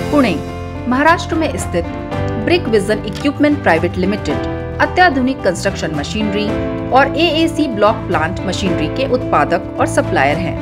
पुणे, महाराष्ट्र में स्थित brick vision equipment private limited अत्याधुनिक कंस्ट्रक्शन मशीनरी और AAC ब्लॉक प्लांट मशीनरी के उत्पादक और सप्लायर हैं।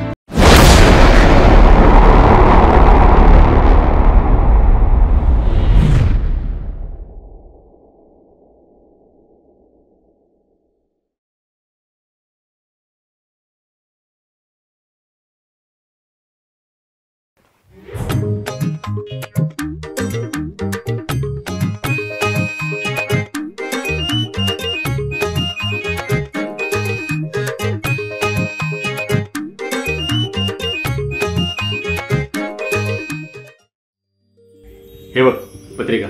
हे बघ पत्रिका.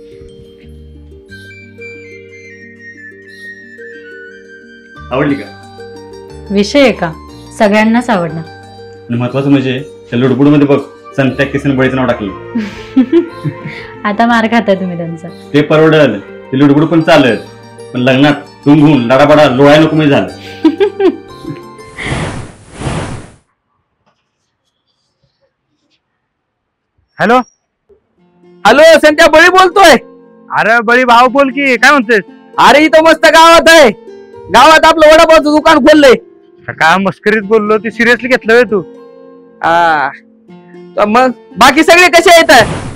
आवडली का? विषय आहे का? सगळ्यांनाच आवडणार. आणि महत्वाचं म्हणजे त्या लुडबुड मध्ये बघ संत्या किसन बळीचं नाव टाकलं. आता मार खाता तुम्ही त्यांचा. ते परवडल, ते लुडबुड पण चालत, पण लग्नात तुंबून लडाबडा लोळाय नको मी झालं. हॅलो हॅलो, संत्या बळी बोलतोय. अरे बळी भाऊ बोल की, काय म्हणतेस? अरे इथं मस्त गावात आहे. गावात आपलं वडापावचं दुकान खोललंय. काय मस्करीत बोललो, ती सिरियसली घेतलं व्हय तू? मग बाकी सगळे कसे आहेत?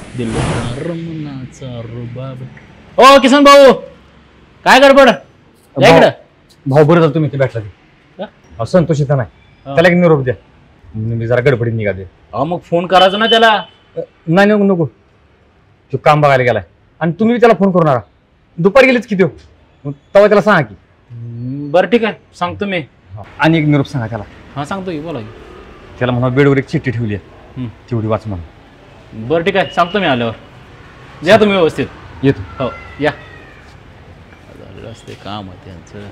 ओ किसन भाऊ, काय गडबड? भाऊ बरं झालं तुम्ही इथे भेटला. संतोष इथं नाही, त्याला एक निरोप द्या. मी जरा गडबडीत निघाले. मग फोन करायचा ना त्याला. नाही नको नको, तो काम बघायला गेलाय. आणि तुम्ही त्याला फोन करू नका. दुपारी गेलेच किती हो, तेव्हा त्याला सांगा की. बरं ठीक आहे, सांगतो मी. आणि एक निरोप सांगा त्याला. हा सांगतो की, बोला की. त्याला म्हणा बेडवर एक चिठ्ठी ठेवली आहे, तेवढी वाच म्हणा. बरं ठीक आहे, सांगतो मी आल्यावर. या तुम्ही व्यवस्थित. येतो. हो या. झालं असते काम त्यांचं.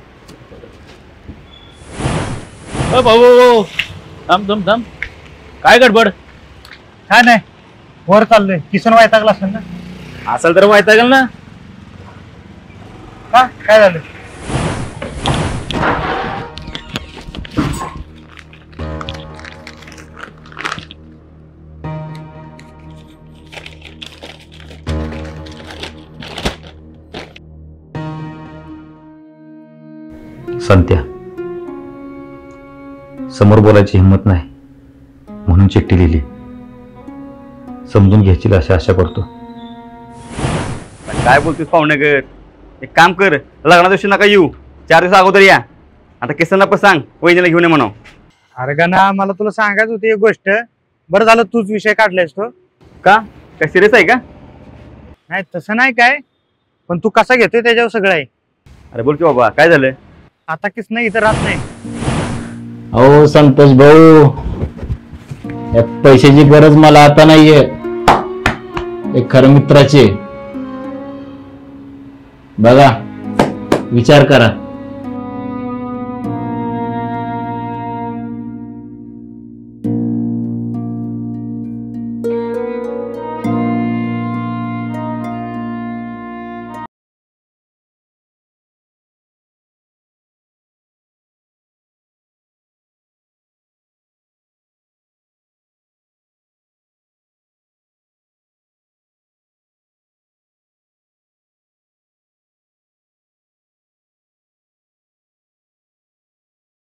भाऊ थांब थांब थांब, काय गडबड? काय नाही, वर चाललोय. किसन वैतागला असेल ना? असेल तर माहिती आहे ना. का काय झालं? संत्या, समोर बोलायची हिंमत नाही म्हणून चिठ्ठी लिहिली. समजून घ्यायची अशी आशा करतो. काय बोलतोस पाहुणेकर? एक काम कर, लग्नाच्या दिवशी नका येऊ, 4 दिवस अगोदर या. आता किसनला पण सांग वहिनीला घेऊन ये म्हणा. अरे गाना, मला तुला सांगायचं होती एक गोष्ट. बरं झालं तूच विषय काढलायस तो. का? काय सिरियस आहे का? नाही तसं नाही काय, पण तू कसा घेतोय त्याच्यावर सगळं आहे. अरे बोल की बाबा, काय झालं? आता किसन इथं राहत नाही. अहो संतोष भाऊ, या पैशाची गरज मला आता नाहीये. एक खरं मित्राची बघा, विचार करा.